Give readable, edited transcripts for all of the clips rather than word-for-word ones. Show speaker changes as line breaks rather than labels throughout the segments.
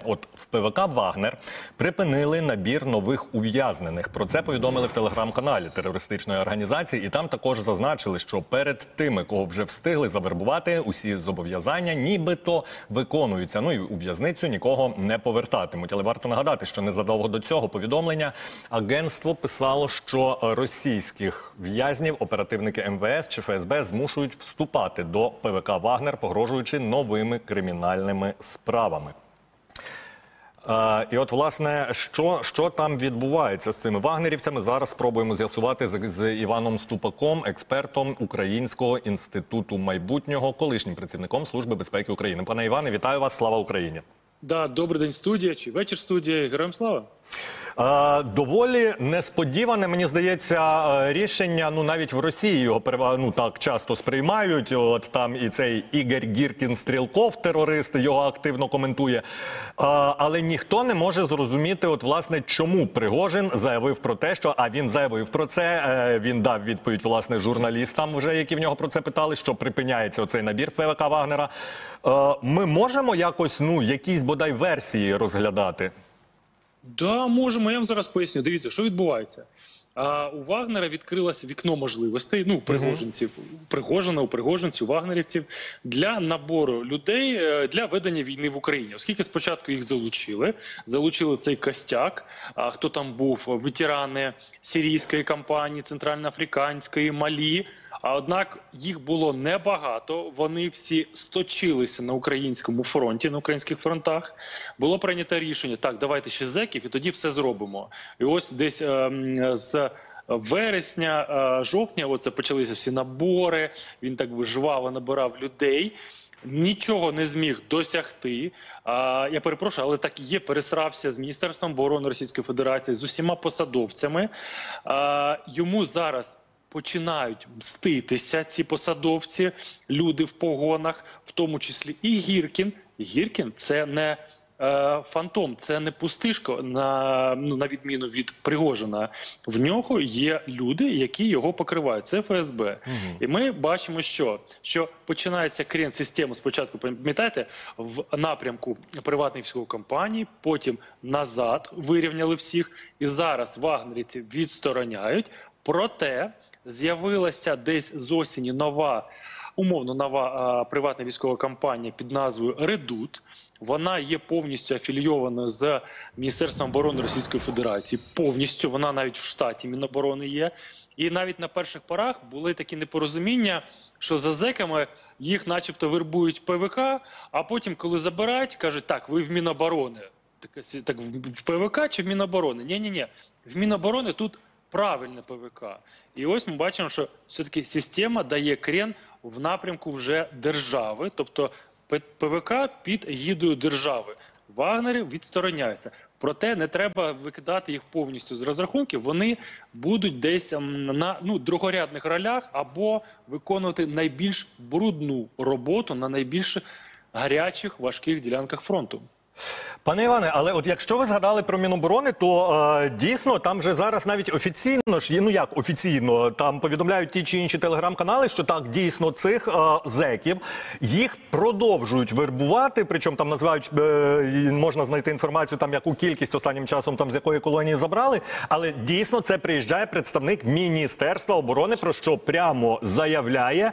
От в ПВК «Вагнер» припинили набір нових ув'язнених. Про це повідомили в телеграм-каналі терористичної організації. І там також зазначили, що перед тими, кого вже встигли завербувати, усі зобов'язання нібито виконуються. Ну і у в'язницю нікого не повертатимуть. Але варто нагадати, що незадовго до цього повідомлення агентство писало, що російських в'язнів оперативники МВС чи ФСБ змушують вступати до ПВК «Вагнер», погрожуючи новими кримінальними справами. І от, власне, що там відбувається з цими вагнерівцями, зараз спробуємо з'ясувати з Іваном Ступаком, експертом Українського інституту майбутнього, колишнім працівником Служби безпеки України. Пане Іване, вітаю вас, слава Україні!
Да, добрий день, студія, чи вечір, студія, героям слава!
Доволі несподіване, мені здається, рішення, ну навіть в Росії його так часто сприймають, от там і цей Ігор Гіркін-Стрілков, терорист, його активно коментує, але ніхто не може зрозуміти, от власне, чому Пригожин заявив про те, що, він заявив про це, він дав відповідь, власне, журналістам вже, які в нього про це питали, що припиняється оцей набір ПВК «Вагнера». Ми можемо якось, якісь, бодай, версії розглядати?
Да, можемо. Я вам зараз поясню. Дивіться, що відбувається. У Вагнера відкрилось вікно можливостей, у пригожинців, у пригожинців, у вагнерівців, для набору людей для ведення війни в Україні. Оскільки спочатку їх залучили цей костяк, хто там був, ветерани сирійської кампанії, центральноафриканської, Малі. Однак їх було небагато, вони всі сточилися на українському фронті, на українських фронтах. Було прийнято рішення, так, давайте ще зеків і тоді все зробимо. І ось десь з вересня, жовтня, оце почалися всі набори, він так жваво набирав людей. Нічого не зміг досягти. Я перепрошую, але так і є, пересрався з Міністерством оборони Російської Федерації, з усіма посадовцями. Йому зараз починають мститися ці посадовці, люди в погонах, в тому числі і Гіркін. Гіркін – це не фантом, це не пустишко, на відміну від Пригожина. В нього є люди, які його покривають. Це ФСБ. І ми бачимо, що починається крен системи спочатку, пам'ятаєте, в напрямку приватних військових компаній, потім назад вирівняли всіх, і зараз вагнерівці відстороняють. Проте з'явилася десь з осені умовно нова приватна військова компанія під назвою «Редут». Вона є повністю афілійованою з Міністерством оборони Російської Федерації. Повністю, вона навіть в штаті Міноборони є. І навіть на перших порах були такі непорозуміння, що за зеками їх начебто вербують ПВК, а потім, коли забирають, кажуть, так, ви в Міноборони. Так, в ПВК чи в Міноборони? Ні-ні-ні, в Міноборони тут правильне ПВК. І ось ми бачимо, що все-таки система дає крен в напрямку вже держави, тобто ПВК під гідою держави. Вагнерів відстороняються. Проте не треба викидати їх повністю з розрахунків. Вони будуть десь на другорядних ролях або виконувати найбільш брудну роботу на найбільш гарячих, важких ділянках фронту.
Пане Іване, але от якщо ви згадали про Міноборони, то дійсно там же зараз навіть офіційно ж, офіційно, там повідомляють ті чи інші телеграм-канали, що так, дійсно цих зеків, їх продовжують вербувати, причому там називають, можна знайти інформацію, там яку кількість останнім часом, там з якої колонії забрали, але дійсно це приїжджає представник Міністерства оборони, про що прямо заявляє,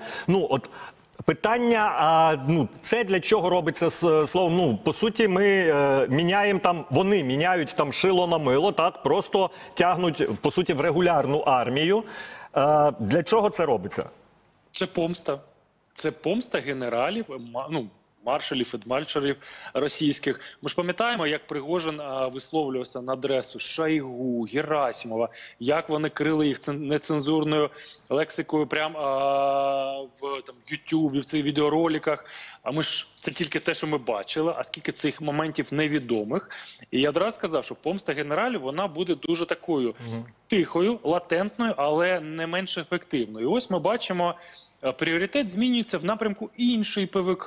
питання, це для чого робиться словом, по суті, ми міняємо там, вони міняють там шило на мило, так, просто тягнуть, по суті, в регулярну армію. Для чого це робиться?
Це помста. Це помста генералів, маршалів, фельдмаршалів російських. Ми ж пам'ятаємо, як Пригожин висловлювався на адресу Шойгу, Герасимова, як вони крили їх нецензурною лексикою прямо в Ютубі, в цих відеороликах. А ми ж, це тільки те, що ми бачили, а скільки цих моментів невідомих. І я одразу сказав, що помста генералів, вона буде дуже такою тихою, латентною, але не менш ефективною. І ось ми бачимо, пріоритет змінюється в напрямку іншої ПВК,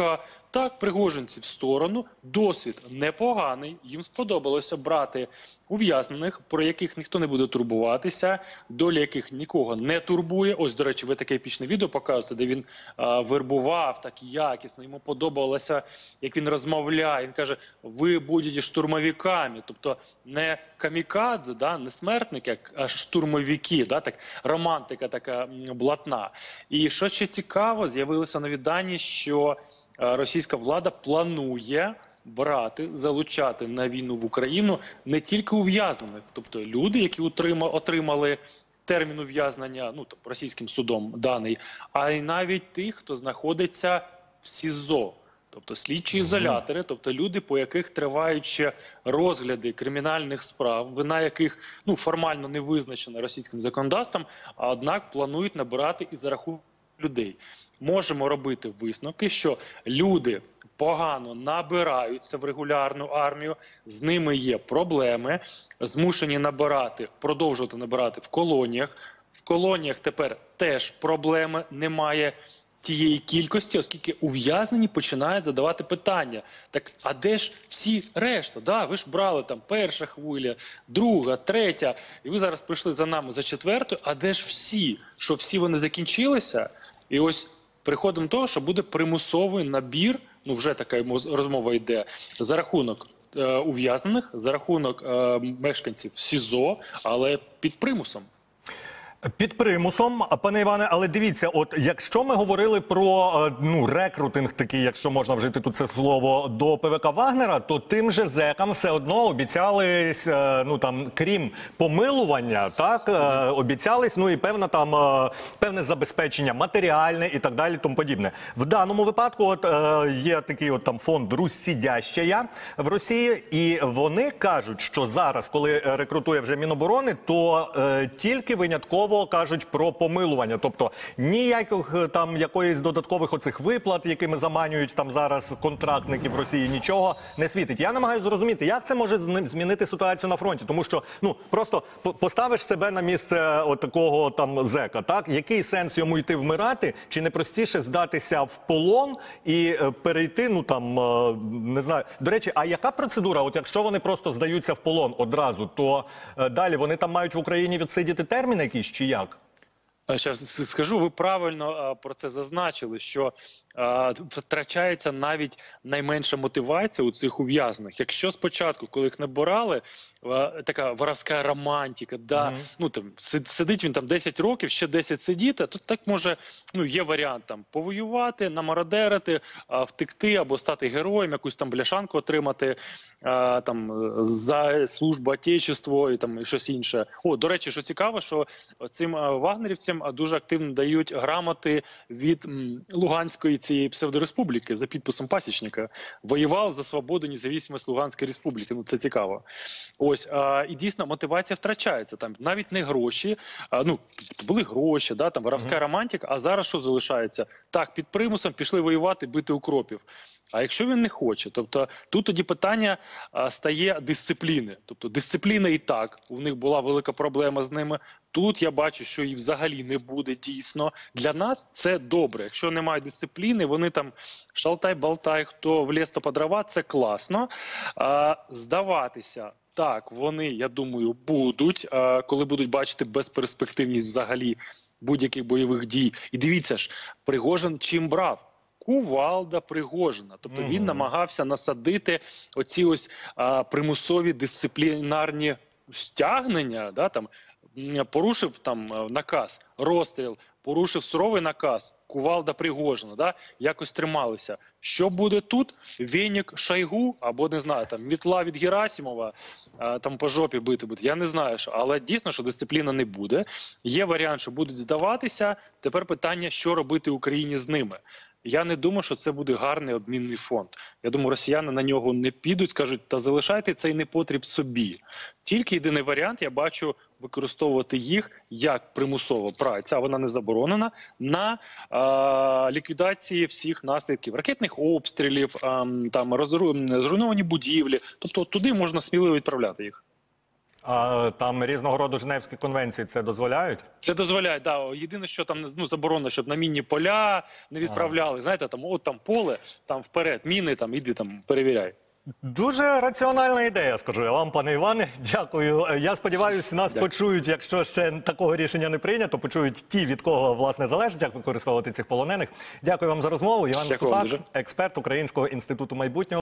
Так, пригожинці в сторону, досвід непоганий, їм сподобалося брати ув'язнених, про яких ніхто не буде турбуватися, доля яких нікого не турбує. Ось, до речі, ви таке епічне відео показуєте, де він вербував так якісно, йому подобалося, як він розмовляє. Він каже, ви будете штурмовиками, тобто не камікадзе, да, не смертники, а штурмовики, да, так, романтика така блатна. І що ще цікаво, з'явилися нові дані, що російська влада планує брати, залучати на війну в Україну не тільки ув'язнених, тобто люди, які отримали термін ув'язнення, ну, там, російським судом даний, а й навіть тих, хто знаходиться в СІЗО. Тобто слідчі ізолятори, тобто люди, по яких тривають ще розгляди кримінальних справ, вина яких ну, формально не визначена російським законодавством, а однак планують набирати і за рахунок людей. Можемо робити висновки, що люди погано набираються в регулярну армію, з ними є проблеми, змушені набирати, продовжувати набирати в колоніях. В колоніях тепер теж проблеми, немає тієї кількості, оскільки ув'язнені починають задавати питання. Так, а де ж всі решта? Да, ви ж брали там перша хвиля, друга, третя, і ви зараз прийшли за нами за четверту, а де ж всі? Що всі вони закінчилися? І ось приходимо до того, що буде примусовий набір, ну вже така розмова йде, за рахунок ув'язнених, за рахунок мешканців СІЗО, але під примусом.
Під примусом, пане Іване, але дивіться, от якщо ми говорили про рекрутинг такий, якщо можна вжити тут це слово, до ПВК Вагнера, то тим же зекам все одно обіцялись, ну там, крім помилування, так, обіцялись, ну і певне забезпечення матеріальне і так далі, тому подібне. В даному випадку от є такий от там фонд «Русь-Сідящая» в Росії, і вони кажуть, що зараз, коли рекрутує вже Міноборони, то тільки винятково кажуть про помилування, тобто ніяких там якоїсь додаткових оцих виплат, якими заманюють там зараз контрактників в Росії, нічого не світить. Я намагаюся зрозуміти, як це може змінити ситуацію на фронті, тому що, ну, просто поставиш себе на місце от такого там зека, так? Який сенс йому йти вмирати, чи не простіше здатися в полон і перейти, ну там, не знаю. До речі, а яка процедура? От якщо вони просто здаються в полон одразу, то далі вони там мають в Україні відсидіти термін якийсь, чи як?
Зараз скажу, ви правильно про це зазначили, що втрачається навіть найменша мотивація у цих ув'язнених. Якщо спочатку, коли їх набирали, така воровська романтика, да, ну там сидить він там 10 років, ще 10 сидіти, то так може, ну є варіант там повоювати, намародерити, втекти або стати героєм, якусь там бляшанку отримати там за службу Отечеству і там і щось інше. О, до речі, що цікаво, що цим вагнерівцям дуже активно дають грамоти від Луганської цієї псевдореспубліки за підписом Пасічника. Воював за свободу, незалежність Луганської республіки. Ну, це цікаво. Ось, і дійсно мотивація втрачається. Там навіть не гроші, ну, були гроші, да, там воровська романтика, а зараз що залишається? Так, під примусом пішли воювати, бити укропів. А якщо він не хоче? Тобто тут тоді питання стає дисципліни. Тобто дисципліна і так, у них була велика проблема з ними. Тут я бачу, що і взагалі не буде дійсно. Для нас це добре. Якщо немає дисципліни, вони там шалтай-балтай, хто в ліс, то по дрова, це класно. Здаватися. Так, вони, я думаю, будуть, коли будуть бачити безперспективність взагалі будь-яких бойових дій. І дивіться ж, Пригожин чим брав? Кувалда Пригожина. Тобто він намагався насадити оці ось примусові дисциплінарні стягнення, да, там, порушив там наказ, розстріл, порушив суровий наказ, Кувалда Пригожина, да, якось трималися. Що буде тут? Вєнік Шойгу, або, не знаю, там, мітла від Герасимова, там по жопі бити буде, я не знаю, що. Але дійсно, що дисципліна не буде. Є варіант, що будуть здаватися. Тепер питання, що робити Україні з ними. Я не думаю, що це буде гарний обмінний фонд. Я думаю, росіяни на нього не підуть, скажуть, та залишайте цей непотріб собі. Тільки єдиний варіант, я бачу, використовувати їх як примусово праця, вона не заборонена, на ліквідації всіх наслідків ракетних обстрілів, там зруйновані будівлі. Тобто туди можна сміливо відправляти їх.
А там різного роду Женевські конвенції це дозволяють?
Це дозволяє, да. Єдине, що там заборонено, щоб на мінні поля не відправляли. Знаєте, там от там поле, там вперед, міни, там іди там перевіряй.
Дуже раціональна ідея, скажу я вам, пане Іване. Дякую. Я сподіваюся, нас почують, якщо ще такого рішення не прийнято, почують ті, від кого, власне, залежить, як використовувати цих полонених. Дякую вам за розмову. Іван
Дякую вам
Ступак,
дуже.
експерт Українського інституту майбутнього.